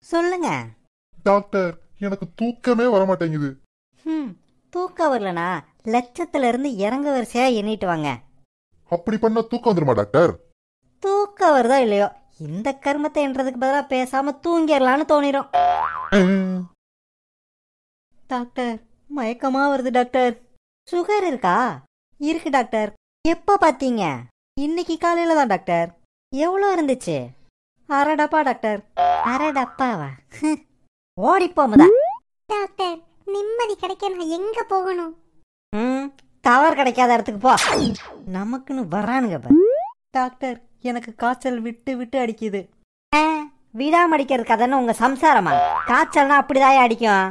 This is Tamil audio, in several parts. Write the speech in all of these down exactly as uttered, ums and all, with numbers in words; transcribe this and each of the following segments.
சொல்லுங்க டாக்டர். எனக்கு தூக்கமே வர மாட்டேங்குது. ம் தூக்கம் வரலனா லட்சத்துல இருந்து இறங்க வரிசையா எண்ணிட்டு வாங்க. அப்படி பண்ணா தூக்கம் வந்துருமா டாக்டர்? தூக்கம் வருதோ இல்லையோ இந்த கர்மத்தை என்றதுக்கு பதிலா பேசாம தூங்கிடலான்னு தோணிரும். டாக்டர் மயக்கமா வருது டாக்டர். சுகர் இருக்கா? இருக்கு டாக்டர். எப்ப பாத்தீங்க? இன்னைக்கு காலையில தான் டாக்டர். எவ்வளோ இருந்துச்சு? அரை டப்பா டாக்டர். அரை டப்பாவா? ஓடிப்போமுதா. டாக்டர் நிம்மதி கிடைக்க நான் எங்க போகணும்? ம் டவர் கிடைக்காத இடத்துக்கு போ. நமக்குன்னு வரானுங்க பாரு. டாக்டர் எனக்கு காய்ச்சல் விட்டு விட்டு அடிக்குது. விடாம அடிக்கிறது கதைன்னு உங்க சம்சாரமா? காய்ச்சல்னா அப்படிதான் அடிக்கும்.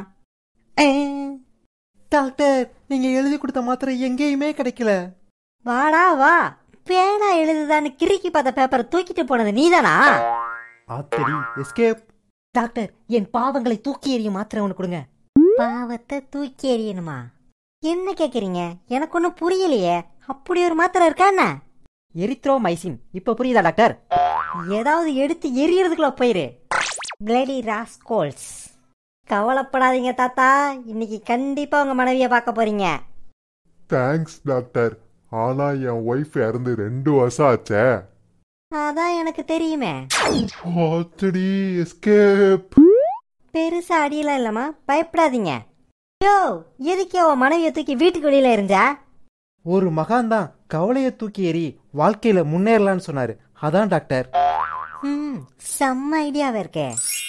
டாக்டர் நீங்க எழுதி கொடுத்த மாத்திரை எங்கேயுமே கிடைக்கல. வாடா வா. பேனா எழுதுதான்னு கிறுக்கி பார்த்த பேப்பரை தூக்கிட்டு போனது நீதானா? ஆத்தடி எஸ்கேப். டாக்டர் என் பாவங்களை தூக்கி எறியும் மாத்திரை ஒன்று கொடுங்க. பாவத்தை தூக்கி எறியணுமா? என்ன கேக்குறீங்க? எனக்கு ஒன்னும் புரியலையே. அப்படி ஒரு மாத்திரை இருக்கா என்ன? எரித்ரோமைசின். இப்ப புரியுதா டாக்டர்? ஏதாவது எடுத்து எரியறதுக்குள்ள போயிரு. Bloody rascals. கவலைப்படாதீங்க தாத்தா, இன்னைக்கு கண்டிப்பா உங்க மனைவியை பார்க்க போறீங்க. Thanks doctor. ஆனா என் ஒய்ஃப் இறந்து ரெண்டு வருஷம் ஆச்சே. அதான் எனக்கு தெரியுமே. ஆத்தடி எஸ்கேப். பெருசா அடியெல்லாம் இல்லமா, பயப்படாதீங்க. யோ எதுக்கே உன் மனைவியை தூக்கி வீட்டுக்கு வெளியில எறிஞ்சா? ஒரு மகான் தான் கவலைய தூக்கி எறி வாழ்க்கையில முன்னேறலான்னு சொன்னாரு. அதான் டாக்டர். ம் செம்ம ஐடியாவே இருக்கே.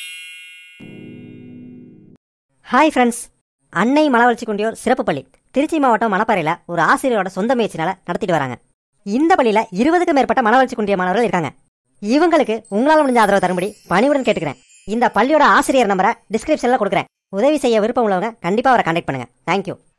Hi friends. அன்னை மனவளர்ச்சி குண்டியோர் சிறப்பு பள்ளி திருச்சி மாவட்டம் மணப்பாறையில் ஒரு ஆசிரியரோட சொந்த முயற்சினால நடத்திட்டு வராங்க. இந்த பள்ளியில இருபதுக்கும் மேற்பட்ட மனவளர்ச்சி குண்டிய மாணவர்கள் இருக்காங்க. இவங்களுக்கு உங்களால் முடிஞ்ச ஆதரவு தரும்படி பணிவுடன் கேட்டுக்கிறேன். இந்த பள்ளியோட ஆசிரியர் நம்பரை டிஸ்கிரிப்ஷன்ல கொடுக்குறேன். உதவி செய்ய விருப்பம் உள்ளவங்க கண்டிப்பா அவரை கான்டாக்ட் பண்ணுங்க. தேங்க்யூ.